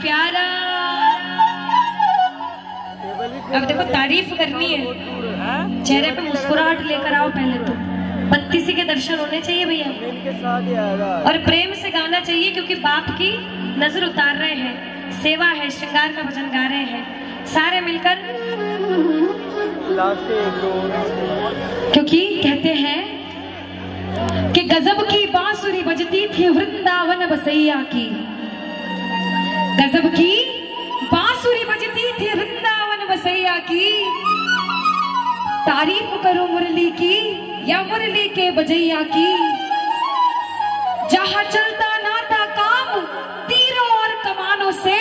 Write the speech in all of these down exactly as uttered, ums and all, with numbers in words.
प्यारा। अब देखो तारीफ करनी है, चेहरे पे मुस्कुराहट लेकर आओ। पहले तो बत्तीसी के दर्शन होने चाहिए भैया, और प्रेम से गाना चाहिए, क्योंकि बाप की नजर उतार रहे हैं, सेवा है, श्रृंगार का भजन गा रहे हैं सारे मिलकर। क्योंकि कहते हैं कि गजब की बांसुरी बजती थी वृंदावन बसैया की, गजब की बांसुरी बजती थी वृंदावन बसैया की। तारीफ करो मुरली की या मुरली के बजैया की, जहां चलता ना था काम तीरों और कमानों से,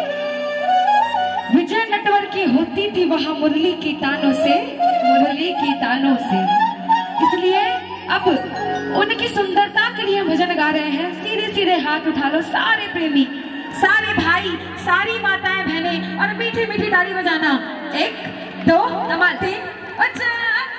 विजय नटवर की होती थी वहां मुरली की तानों से, मुरली की तानों से। इसलिए अब उनकी सुंदरता के लिए भजन गा रहे हैं। सीधे सीधे हाथ उठा लो सारे प्रेमी, सारे भाई, सारी माताएं बहनें, और मीठी मीठी ताली बजाना। एक दो नंबर तीन अच्छा।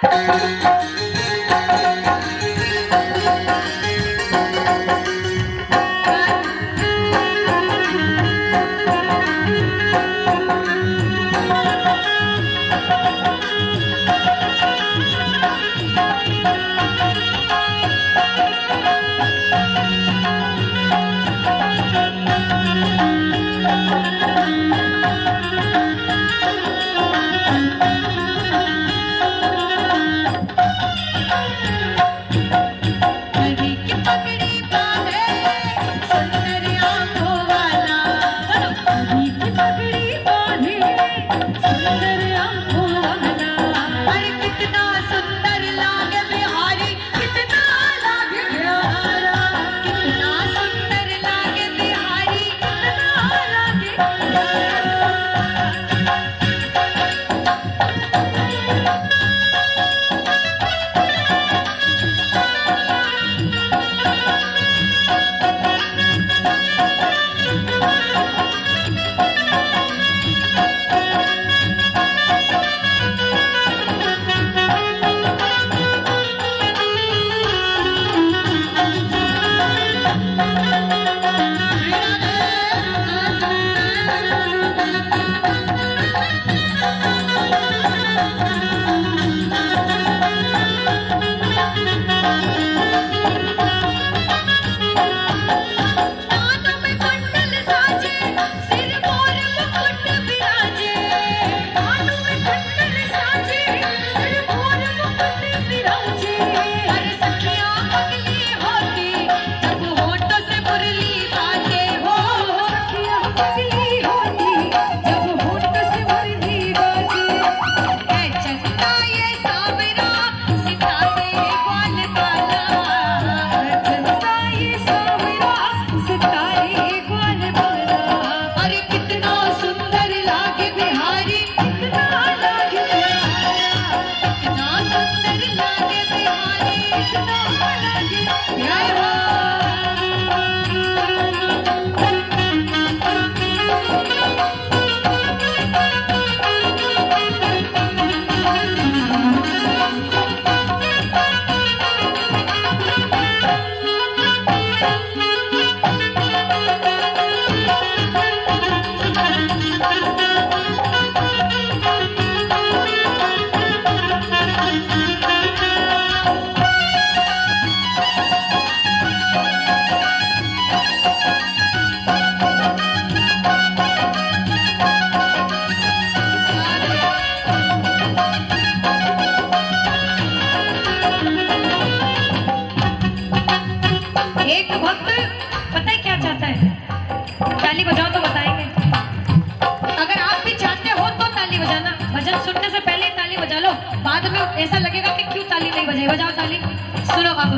बाद में ऐसा लगेगा कि क्यों ताली नहीं बजाई। बजाओ ताली। सुनो अब।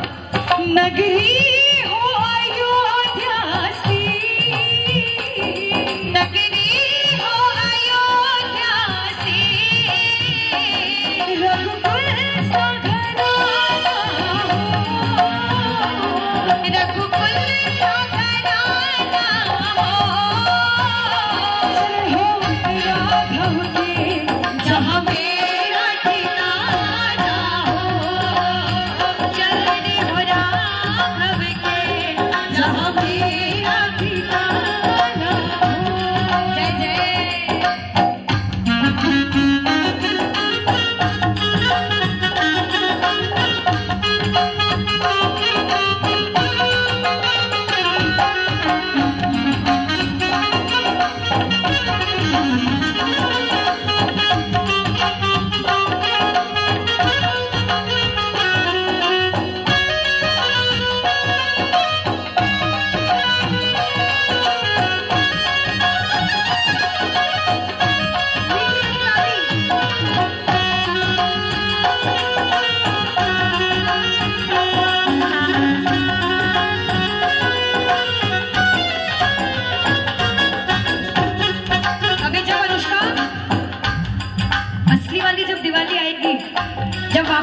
नगरी हो अयोध्या सी, नगरी हो अयोध्या सी, रघुकुल सा घराना हो, रघुकुल सा घराना हो, हो राघव के जहाँ मेरा ठिकाना हो, चरण हो राघव के जहाँ मेरा ठिकाना हो।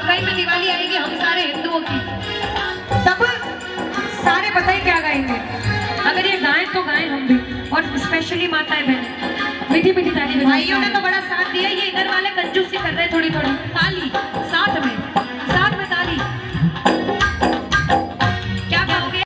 वाकई में दिवाली आएगी हम सारे हिंदुओं की। तब सारे बताइए क्या गाएंगे? अगर ये गाएं तो गाएं हम भी, और स्पेशली माताएं बहन मीठी मीठी ताली बजाएं। भाइयों ने तो बड़ा साथ दिया, ये इधर वाले कंजूसी कर रहे हैं थोड़ी थोड़ी। ताली